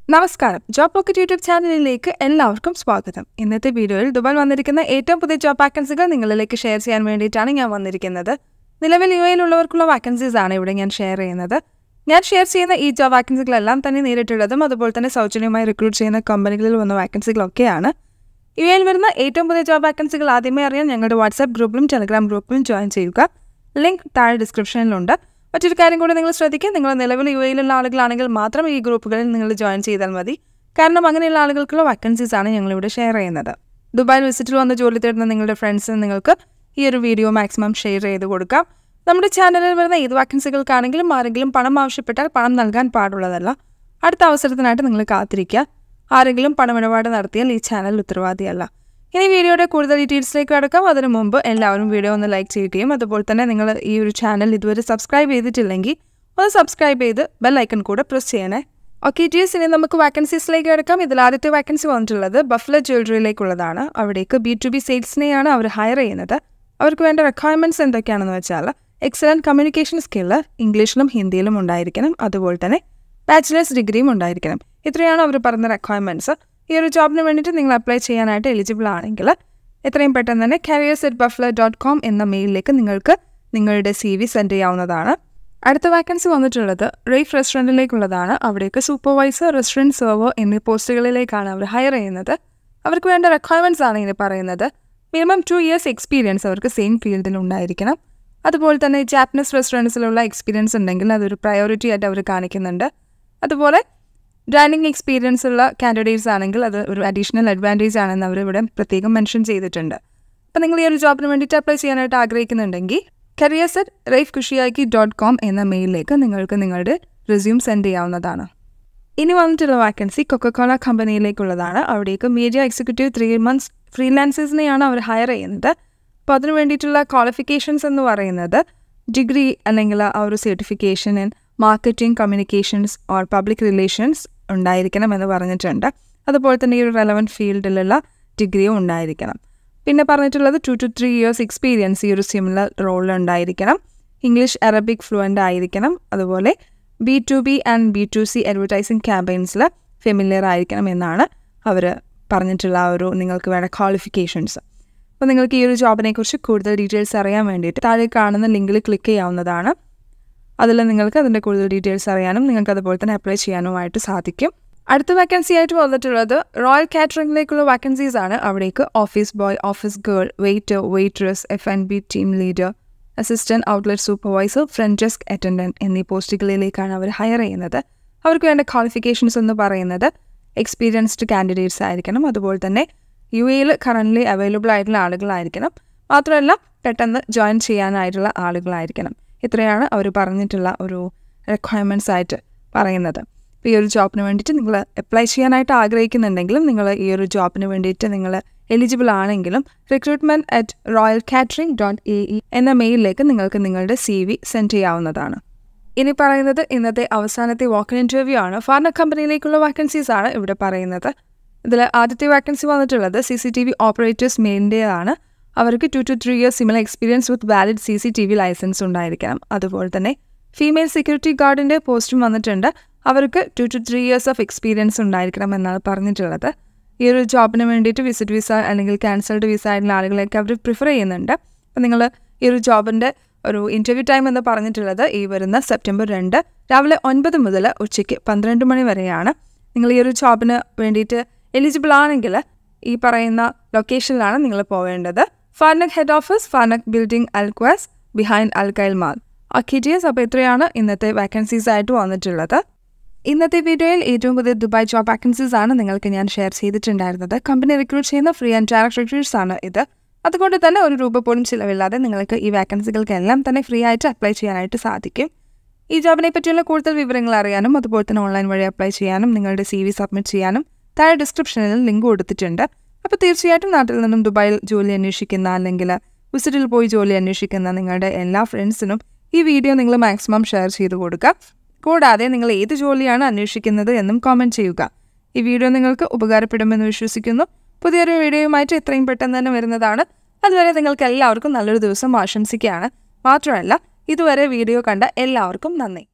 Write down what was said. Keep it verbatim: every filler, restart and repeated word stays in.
നമസ്കാരം, job pocket YouTube ചാനലിലേക്ക് എല്ലാവർക്കും സ്വാഗതം. ഇന്നത്തെ വീഡിയോയിൽ ദുബായിൽ വന്നിരിക്കുന്ന ഏറ്റവും പുതിയ ജോബ് വാക്കൻസികൾ നിങ്ങളിലേക്ക് ഷെയർ ചെയ്യാൻ വേണ്ടിയിട്ടാണ് ഞാൻ വന്നിരിക്കുന്നത്. നിലവിൽ യു എയിലുള്ളവർക്കുള്ള വാക്കൻസീസ് ആണ് ഇവിടെ ഞാൻ ഷെയർ ചെയ്യുന്നത്. ഞാൻ ഷെയർ ചെയ്യുന്ന ഈ ജോബ് വാക്കൻസികളെല്ലാം തന്നെ നേരിട്ടുള്ളതും അതുപോലെ തന്നെ സൗജന്യമായി റിക്രൂട്ട് ചെയ്യുന്ന കമ്പനികളിൽ വന്ന വാക്കൻസികളൊക്കെയാണ്. യു എയിൽ വരുന്ന ഏറ്റവും പുതിയ ജോബ് വാക്കൻസികൾ ആദ്യമേ അറിയാൻ ഞങ്ങളുടെ വാട്സാപ്പ് ഗ്രൂപ്പിലും ടെലഗ്രാം ഗ്രൂപ്പിലും ജോയിൻ ചെയ്യുക. ലിങ്ക് താഴെ ഡിസ്ക്രിപ്ഷനിലുണ്ട്. മറ്റൊരു കാര്യം കൂടി നിങ്ങൾ ശ്രദ്ധിക്കുക, നിങ്ങൾ നിലവിൽ യു എയിലുള്ള ആളുകളാണെങ്കിൽ മാത്രം ഈ ഗ്രൂപ്പുകളിൽ നിങ്ങൾ ജോയിൻ ചെയ്താൽ മതി. കാരണം അങ്ങനെയുള്ള ആളുകൾക്കുള്ള വാക്കൻസീസ് ആണ് ഞങ്ങളിവിടെ ഷെയർ ചെയ്യുന്നത്. ദുബായിൽ വിസിറ്റിൽ വന്ന് ജോലി തേടുന്ന നിങ്ങളുടെ ഫ്രണ്ട്സിന് നിങ്ങൾക്ക് ഈ ഒരു വീഡിയോ മാക്സിമം ഷെയർ ചെയ്ത് കൊടുക്കാം. നമ്മുടെ ചാനലിൽ വരുന്ന ഏത് വാക്കൻസികൾക്കാണെങ്കിലും ആരെങ്കിലും പണം ആവശ്യപ്പെട്ടാൽ പണം നൽകാൻ പാടുള്ളതല്ല. അടുത്ത അവസരത്തിനായിട്ട് നിങ്ങൾ കാത്തിരിക്കുക. ആരെങ്കിലും പണമിടപാട് നടത്തിയാൽ ഈ ചാനൽ ഉത്തരവാദിയല്ല. ഇനി വീഡിയോയുടെ കൂടുതൽ ഡീറ്റെയിൽസിലേക്ക് കടക്കാം. അതിനു മുമ്പ് എല്ലാവരും വീഡിയോ ഒന്ന് ലൈക്ക് ചെയ്യുകയും അതുപോലെ തന്നെ നിങ്ങൾ ഈ ഒരു ചാനൽ ഇതുവരെ സബ്സ്ക്രൈബ് ചെയ്തിട്ടില്ലെങ്കിൽ ഒന്ന് സബ്സ്ക്രൈബ് ചെയ്ത് ബെൽ ഐക്കൺ കൂടെ പ്രസ് ചെയ്യണേ. ഓക്കെ ജിസ്, ഇനി നമുക്ക് വാക്കൻസീസിലേക്ക് കിടക്കാം. ഇതിൽ ആദ്യത്തെ വാക്കൻസി വന്നിട്ടുള്ളത് ബഫ്ല ജ്വല്ലറിയിലേക്കുള്ളതാണ്. അവിടേക്ക് ബി ടു ബി സെയിൽസിനെയാണ് അവർ ഹയർ ചെയ്യുന്നത്. അവർക്ക് വേണ്ട റിക്വയർമെൻറ്റ്സ് എന്തൊക്കെയാണെന്ന് വെച്ചാൽ എക്സലൻറ്റ് കമ്മ്യൂണിക്കേഷൻ സ്കില്ല് ഇംഗ്ലീഷിലും ഹിന്ദിയിലും ഉണ്ടായിരിക്കണം. അതുപോലെ തന്നെ ബാച്ചിലേഴ്സ് ഡിഗ്രിയും ഉണ്ടായിരിക്കണം. ഇത്രയാണ് അവർ പറഞ്ഞ റിക്വയർമെൻറ്റ്സ്. ഈ ഒരു ജോബിന് വേണ്ടിയിട്ട് നിങ്ങൾ അപ്ലൈ ചെയ്യാനായിട്ട് എലിജിബിൾ ആണെങ്കിൽ എത്രയും പെട്ടെന്ന് തന്നെ കരിയേഴ്സ് അറ്റ് ബഫ്ല ഡോട്ട് കോം എന്ന മെയിലിലേക്ക് നിങ്ങൾക്ക് നിങ്ങളുടെ സി വി സെൻഡ് ചെയ്യാവുന്നതാണ്. അടുത്ത വാക്കൻസി വന്നിട്ടുള്ളത് റേഫ് റെസ്റ്റോറൻറ്റിലേക്കുള്ളതാണ്. അവിടേക്ക് സൂപ്പർവൈസർ, റെസ്റ്റോറൻറ്റ് സെർവർ എന്നീ പോസ്റ്റുകളിലേക്കാണ് അവർ ഹയർ ചെയ്യുന്നത്. അവർക്ക് വേണ്ട റിക്വയർമെൻറ്റ്സ് ആണ് ഇനി പറയുന്നത്. മിനിമം ടു ഇയേഴ്സ് എക്സ്പീരിയൻസ് അവർക്ക് സെയിം ഫീൽഡിൽ ഉണ്ടായിരിക്കണം. അതുപോലെ തന്നെ ജാപ്പനീസ് റെസ്റ്റോറൻറ്റ്സിലുള്ള എക്സ്പീരിയൻസ് ഉണ്ടെങ്കിൽ അതൊരു പ്രയോറിറ്റി ആയിട്ട് അവർ കാണിക്കുന്നുണ്ട്. അതുപോലെ ഡൈനിങ് എക്സ്പീരിയൻസ് ഉള്ള കാൻഡിഡേറ്റ്സ് ആണെങ്കിൽ അത് ഒരു അഡീഷണൽ അഡ്വാൻറ്റേജ് ആണെന്ന് അവർ ഇവിടെ പ്രത്യേകം മെൻഷൻ ചെയ്തിട്ടുണ്ട്. അപ്പോൾ നിങ്ങൾ ഈ ഒരു ജോബിന് വേണ്ടിയിട്ട് അപ്ലൈ ചെയ്യാനായിട്ട് ആഗ്രഹിക്കുന്നുണ്ടെങ്കിൽ കരിയേഴ്സ് അറ്റ് റൈഫ് കുഷിയാക്കി ഡോട്ട് കോം എന്ന മെയിലിലേക്ക് നിങ്ങൾക്ക് നിങ്ങളുടെ റിസ്യൂം സെൻഡ് ചെയ്യാവുന്നതാണ്. ഇനി വന്നിട്ടുള്ള വാക്കൻസി കൊക്കക്കോള കമ്പനിയിലേക്കുള്ളതാണ്. അവിടേക്ക് മീഡിയ എക്സിക്യൂട്ടീവ് ത്രീ മന്ത്സ് ഫ്രീലാൻസേഴ്സിനെയാണ് അവർ ഹയർ ചെയ്യുന്നത്. അപ്പോൾ അതിന് വേണ്ടിയിട്ടുള്ള ക്വാളിഫിക്കേഷൻസ് എന്ന് പറയുന്നത് ഡിഗ്രി അല്ലെങ്കിൽ ആ ഒരു certification in marketing, communications or public relations ഉണ്ടായിരിക്കണം എന്ന് പറഞ്ഞിട്ടുണ്ട്. അതുപോലെ തന്നെ ഈ ഒരു റെലവൻറ്റ് ഫീൽഡിലുള്ള ഡിഗ്രിയും ഉണ്ടായിരിക്കണം. പിന്നെ പറഞ്ഞിട്ടുള്ളത് two to three years experience ഈ ഒരു സിമിലർ റോളിൽ ഉണ്ടായിരിക്കണം. ഇംഗ്ലീഷ് അറബിക് ഫ്ലുവൻ്റ് ആയിരിക്കണം. അതുപോലെ B to B and B to C advertising ക്യാമ്പയിൻസിൽ ഫെമിലിയർ ആയിരിക്കണം എന്നാണ് അവർ പറഞ്ഞിട്ടുള്ള ആ ഒരു നിങ്ങൾക്ക് വേണ്ട ക്വാളിഫിക്കേഷൻസ്. അപ്പോൾ നിങ്ങൾക്ക് ഈ ഒരു ജോബിനെക്കുറിച്ച് കൂടുതൽ ഡീറ്റെയിൽസ് അറിയാൻ വേണ്ടിയിട്ട് താഴെ കാണുന്ന ലിങ്കിൽ ക്ലിക്ക് ചെയ്യാവുന്നതാണ്. അതിൽ നിങ്ങൾക്ക് അതിൻ്റെ കൂടുതൽ ഡീറ്റെയിൽസ് അറിയാനും നിങ്ങൾക്ക് അതുപോലെ തന്നെ അപ്ലൈ ചെയ്യാനുമായിട്ട് സാധിക്കും. അടുത്ത വാക്കൻസി ആയിട്ട് വന്നിട്ടുള്ളത് റോയൽ കാറ്ററിംഗിലേക്കുള്ള വാക്കൻസീസ് ആണ്. അവിടേക്ക് office boy, office girl, waiter, waitress, F and B team leader, assistant outlet supervisor, front desk attendant എന്നീ പോസ്റ്റുകളിലേക്കാണ് അവർ ഹയർ ചെയ്യുന്നത്. അവർക്ക് വേണ്ട ക്വാളിഫിക്കേഷൻസ് എന്ന് പറയുന്നത് എക്സ്പീരിയൻസ്ഡ് കാൻഡിഡേറ്റ്സ് ആയിരിക്കണം. അതുപോലെ തന്നെ യു എയിൽ കറൻ്റ്ലി അവൈലബിൾ ആയിട്ടുള്ള ആളുകളായിരിക്കണം. മാത്രമല്ല പെട്ടെന്ന് ജോയിൻ ചെയ്യാനായിട്ടുള്ള ആളുകളായിരിക്കണം. ഇത്രയാണ് അവർ പറഞ്ഞിട്ടുള്ള ഒരു റിക്വയർമെൻറ്റ്സ് ആയിട്ട് പറയുന്നത്. ഇപ്പോൾ ഈ ഒരു ജോബിന് വേണ്ടിയിട്ട് നിങ്ങൾ അപ്ലൈ ചെയ്യാനായിട്ട് ആഗ്രഹിക്കുന്നുണ്ടെങ്കിലും നിങ്ങൾ ഈ ഒരു ജോബിന് വേണ്ടിയിട്ട് നിങ്ങൾ എലിജിബിൾ ആണെങ്കിലും recruitment at Royal Catering dot A E എന്ന മെയിലിലേക്ക് നിങ്ങൾക്ക് നിങ്ങളുടെ സി വി സെൻഡ് ചെയ്യാവുന്നതാണ്. ഇനി പറയുന്നത് ഇന്നത്തെ അവസാനത്തെ വാക്ക് ഇൻ ഇൻ്റർവ്യൂ ആണ്. ഫാർമ കമ്പനിയിലേക്കുള്ള വാക്കൻസീസ് ആണ് ഇവിടെ പറയുന്നത്. ഇതിൽ ആദ്യത്തെ വാക്കൻസി വന്നിട്ടുള്ളത് C C T V operators മെയിലിൻ്റെതാണ്. അവർക്ക് two to three years similar experience with valid C C T V license ഉണ്ടായിരിക്കണം. അതുപോലെ തന്നെ ഫീമെയിൽ സെക്യൂരിറ്റി ഗാർഡിൻ്റെ പോസ്റ്റും വന്നിട്ടുണ്ട്. അവർക്ക് two to three years of experience ഉണ്ടായിരിക്കണം എന്നാണ് പറഞ്ഞിട്ടുള്ളത്. ഈ ഒരു ജോബിന് വേണ്ടിയിട്ട് വിസിറ്റ് വിസ അല്ലെങ്കിൽ ക്യാൻസൽഡ് വിസ ആയിട്ടുള്ള ആളുകളെയൊക്കെ അവർ പ്രിഫർ ചെയ്യുന്നുണ്ട്. അപ്പോൾ നിങ്ങൾ ഈ ഒരു ജോബിൻ്റെ ഒരു ഇൻ്റർവ്യൂ ടൈം എന്ന് പറഞ്ഞിട്ടുള്ളത് ഈ വരുന്ന സെപ്റ്റംബർ രണ്ട് രാവിലെ ഒൻപത് മുതൽ ഉച്ചയ്ക്ക് പന്ത്രണ്ട് മണി വരെയാണ്. നിങ്ങൾ ഈ ഒരു ജോബിന് വേണ്ടിയിട്ട് എലിജിബിൾ ആണെങ്കിൽ ഈ പറയുന്ന ലൊക്കേഷനിലാണ് നിങ്ങൾ പോവേണ്ടത്. Farnek head office, Farnek building, Al Quoz, behind Al Khail mall. അക്കിറ്റിയസ്. അപ്പോൾ ഇത്രയാണ് ഇന്നത്തെ വാക്കൻസീസ് ആയിട്ട് വന്നിട്ടുള്ളത്. ഇന്നത്തെ വീഡിയോയിൽ ഏറ്റവും പുതിയ ദുബായ് ജോബ് വാക്കൻസീസ് ആണ് നിങ്ങൾക്ക് ഞാൻ ഷെയർ ചെയ്തിട്ടുണ്ടായിരുന്നത്. കമ്പനി റിക്രൂട്ട് ചെയ്യുന്ന ഫ്രീ ആൻഡ് ഡയറക്റ്റ് റിക്രൂട്ട്സ് ആണ് ഇത്. അതുകൊണ്ട് തന്നെ ഒരു രൂപ പോലും ചിലവില്ലാതെ നിങ്ങൾക്ക് ഈ വാക്കൻസികൾക്കെല്ലാം തന്നെ ഫ്രീ ആയിട്ട് അപ്ലൈ ചെയ്യാനായിട്ട് സാധിക്കും. ഈ ജോബിനെ പറ്റിയുള്ള കൂടുതൽ വിവരങ്ങൾ അറിയാനും അതുപോലെ തന്നെ ഓൺലൈൻ വഴി അപ്ലൈ ചെയ്യാനും നിങ്ങളുടെ സി വി സബ്മിറ്റ് ചെയ്യാനും താഴെ ഡിസ്ക്രിപ്ഷനിൽ ലിങ്ക് കൊടുത്തിട്ടുണ്ട്. അപ്പോൾ തീർച്ചയായിട്ടും നാട്ടിൽ നിന്നും ദുബായിൽ ജോലി അന്വേഷിക്കുന്ന അല്ലെങ്കിൽ വിസിറ്റിൽ പോയി ജോലി അന്വേഷിക്കുന്ന നിങ്ങളുടെ എല്ലാ ഫ്രണ്ട്സിനും ഈ വീഡിയോ നിങ്ങൾ മാക്സിമം ഷെയർ ചെയ്ത് കൊടുക്കുക. കൂടാതെ നിങ്ങൾ ഏത് ജോലിയാണ് അന്വേഷിക്കുന്നത് എന്നും കമൻറ്റ് ചെയ്യുക. ഈ വീഡിയോ നിങ്ങൾക്ക് ഉപകാരപ്പെടുമെന്ന് വിശ്വസിക്കുന്നു. പുതിയൊരു വീഡിയോയുമായിട്ട് എത്രയും പെട്ടെന്ന് തന്നെ വരുന്നതാണ്. അതുവരെ നിങ്ങൾക്ക് എല്ലാവർക്കും നല്ലൊരു ദിവസം ആശംസിക്കുകയാണ്. മാത്രമല്ല ഇതുവരെ വീഡിയോ കണ്ട എല്ലാവർക്കും നന്ദി.